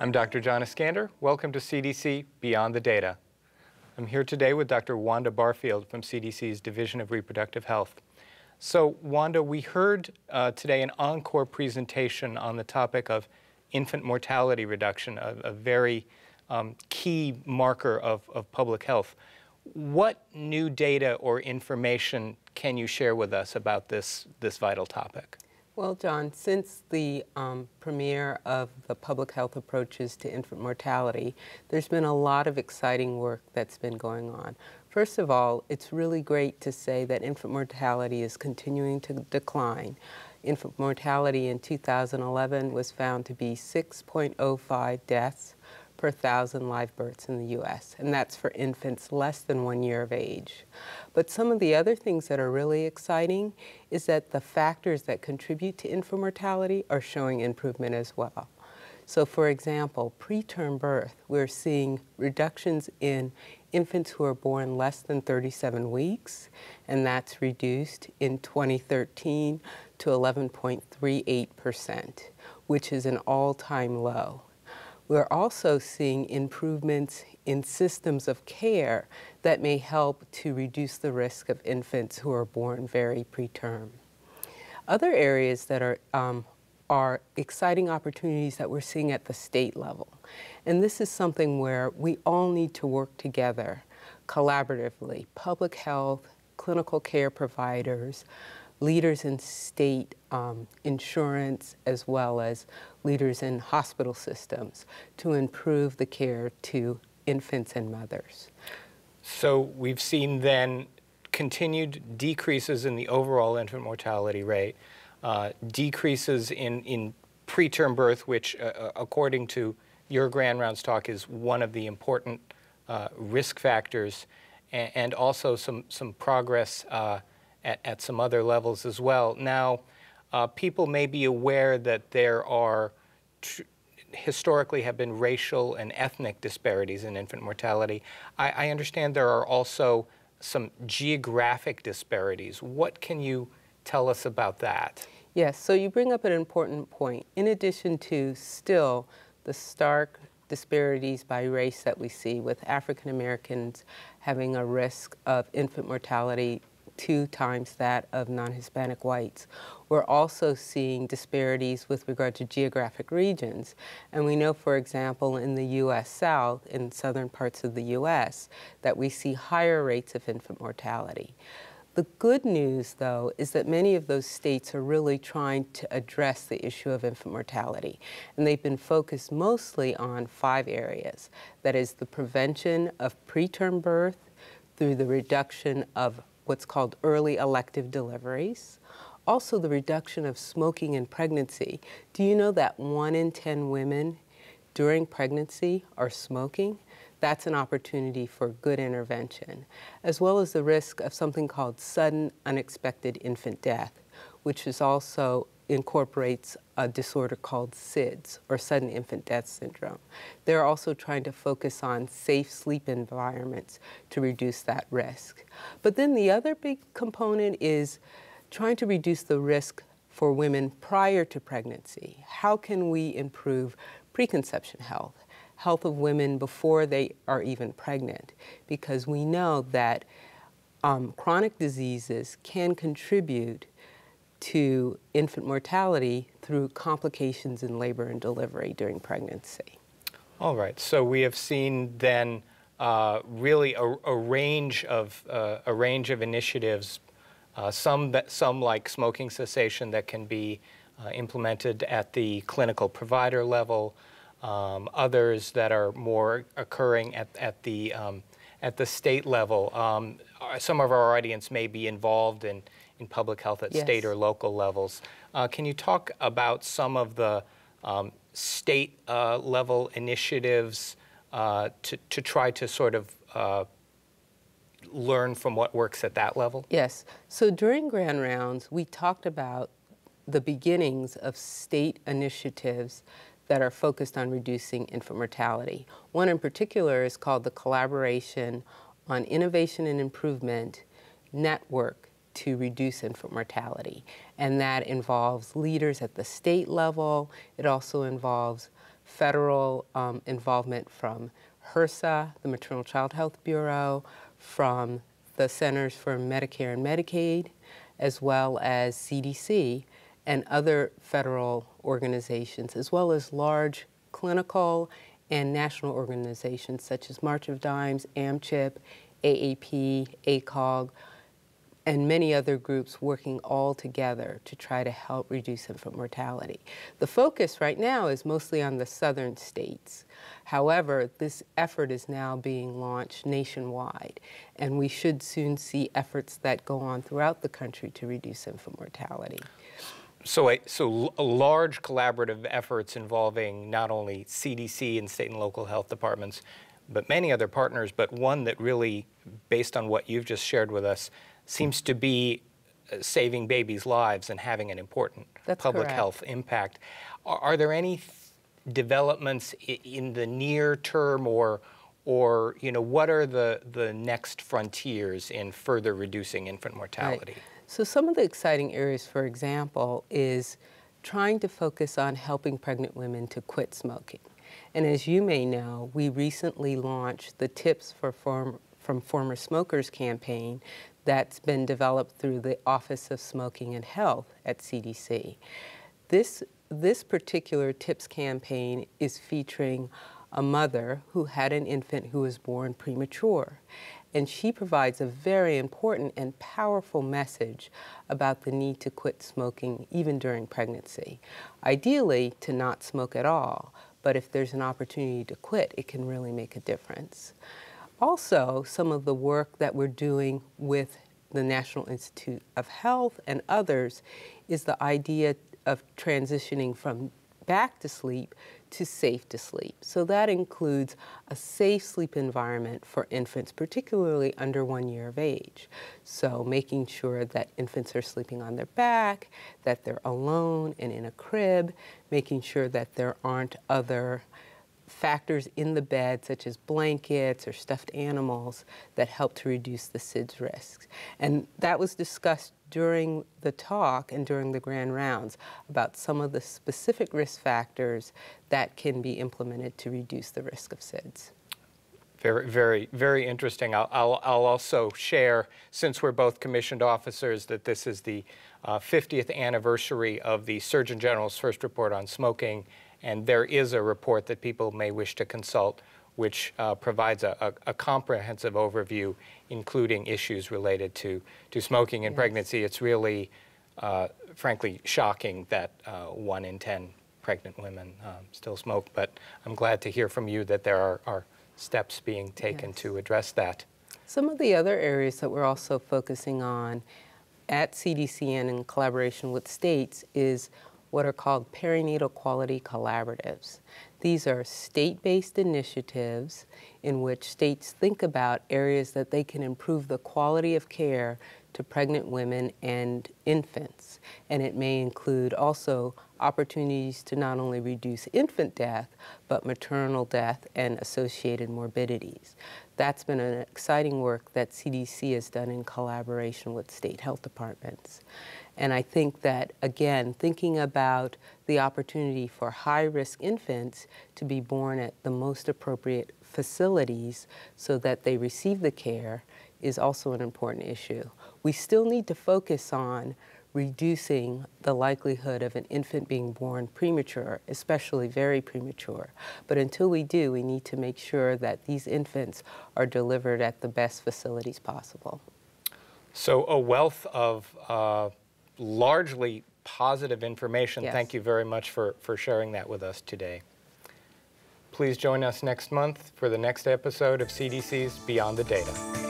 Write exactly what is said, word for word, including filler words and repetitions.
I'm Doctor John Iskander. Welcome to C D C Beyond the Data. I'm here today with Doctor Wanda Barfield from C D C's Division of Reproductive Health. So, Wanda, we heard uh, today an encore presentation on the topic of infant mortality reduction, a, a very um, key marker of, of public health. What new data or information can you share with us about this, this vital topic? Well, John, since the um, premiere of the public health approaches to infant mortality, there's been a lot of exciting work that's been going on. First of all, it's really great to say that infant mortality is continuing to decline. Infant mortality in two thousand eleven was found to be six point oh five deaths per thousand live births in the U S, and that's for infants less than one year of age. But some of the other things that are really exciting is that the factors that contribute to infant mortality are showing improvement as well. So for example, preterm birth, we're seeing reductions in infants who are born less than thirty-seven weeks, and that's reduced in twenty thirteen to eleven point three eight percent, which is an all-time low. We're also seeing improvements in systems of care that may help to reduce the risk of infants who are born very preterm. Other areas that are, um, are exciting opportunities that we're seeing at the state level. And this is something where we all need to work together collaboratively, public health, clinical care providers, leaders in state um, insurance, as well as leaders in hospital systems to improve the care to infants and mothers. So we've seen then continued decreases in the overall infant mortality rate, uh, decreases in, in preterm birth, which uh, according to your Grand Rounds talk is one of the important uh, risk factors, and, and also some, some progress uh, At, at some other levels as well. Now, uh, people may be aware that there are, tr historically have been racial and ethnic disparities in infant mortality. I, I understand there are also some geographic disparities. What can you tell us about that? Yes, so you bring up an important point. In addition to still the stark disparities by race that we see, with African Americans having a risk of infant mortality two times that of non-Hispanic whites. We're also seeing disparities with regard to geographic regions. And we know, for example, in the U S South, in southern parts of the U S, that we see higher rates of infant mortality. The good news, though, is that many of those states are really trying to address the issue of infant mortality. And they've been focused mostly on five areas. That is the prevention of preterm birth through the reduction of what's called early elective deliveries. Also the reduction of smoking in pregnancy. Do you know that one in ten women during pregnancy are smoking? That's an opportunity for good intervention, as well as the risk of something called sudden unexpected infant death, which is also incorporates a disorder called S I D S, or sudden infant death syndrome. They're also trying to focus on safe sleep environments to reduce that risk. But then the other big component is trying to reduce the risk for women prior to pregnancy. How can we improve preconception health, health of women before they are even pregnant? Because we know that um, chronic diseases can contribute to infant mortality through complications in labor and delivery during pregnancy. All right, so we have seen then uh, really a, a range of uh, a range of initiatives, uh, some that some like smoking cessation that can be uh, implemented at the clinical provider level, um, others that are more occurring at at the um, at the state level. Um, some of our audience may be involved in in public health at Yes. state or local levels. Uh, can you talk about some of the um, state uh, level initiatives uh, to, to try to sort of uh, learn from what works at that level? Yes. So during Grand Rounds, we talked about the beginnings of state initiatives that are focused on reducing infant mortality. One in particular is called the Collaboration on Innovation and Improvement Network to reduce infant mortality. And that involves leaders at the state level. It also involves federal um, involvement from HRSA, the Maternal Child Health Bureau, from the Centers for Medicare and Medicaid, as well as C D C and other federal organizations, as well as large clinical and national organizations such as March of Dimes, AMCHIP, A A P, A C O G, and many other groups working all together to try to help reduce infant mortality. The focus right now is mostly on the southern states. However, this effort is now being launched nationwide, and we should soon see efforts that go on throughout the country to reduce infant mortality. So, a, so a large collaborative efforts involving not only C D C and state and local health departments, but many other partners, but one that really, based on what you've just shared with us, seems to be saving babies' lives and having an important That's public correct. health impact. Are, are there any developments in the near term, or, or you know, what are the, the next frontiers in further reducing infant mortality? Right. So some of the exciting areas, for example, is trying to focus on helping pregnant women to quit smoking. And as you may know, we recently launched the Tips for Form, from Former Smokers campaign that's been developed through the Office of Smoking and Health at C D C. This, this particular Tips campaign is featuring a mother who had an infant who was born premature. And she provides a very important and powerful message about the need to quit smoking even during pregnancy. Ideally, to not smoke at all, but if there's an opportunity to quit, it can really make a difference. Also, some of the work that we're doing with the National Institute of Health and others is the idea of transitioning from back to sleep to safe to sleep. So that includes a safe sleep environment for infants, particularly under one year of age. So making sure that infants are sleeping on their back, that they're alone and in a crib, making sure that there aren't other factors in the bed, such as blankets or stuffed animals, that help to reduce the S I D S risks. And that was discussed during the talk and during the grand rounds about some of the specific risk factors that can be implemented to reduce the risk of S I D S. Very, very, very interesting. I'll, I'll, I'll also share, since we're both commissioned officers, that this is the uh, fiftieth anniversary of the Surgeon General's first report on smoking, and there is a report that people may wish to consult, which uh, provides a, a, a comprehensive overview, including issues related to, to smoking in yes. pregnancy. It's really, uh, frankly, shocking that uh, one in ten pregnant women um, still smoke, but I'm glad to hear from you that there are, are steps being taken yes. to address that. Some of the other areas that we're also focusing on at C D C and in collaboration with states is what are called perinatal quality collaboratives. These are state-based initiatives in which states think about areas that they can improve the quality of care to pregnant women and infants. And it may include also opportunities to not only reduce infant death, but maternal death and associated morbidities. That's been an exciting work that C D C has done in collaboration with state health departments. And I think that, again, thinking about the opportunity for high-risk infants to be born at the most appropriate facilities so that they receive the care is also an important issue. We still need to focus on reducing the likelihood of an infant being born premature, especially very premature. But until we do, we need to make sure that these infants are delivered at the best facilities possible. So a wealth of uh, largely positive information. Yes. Thank you very much for, for sharing that with us today. Please join us next month for the next episode of C D C's Beyond the Data.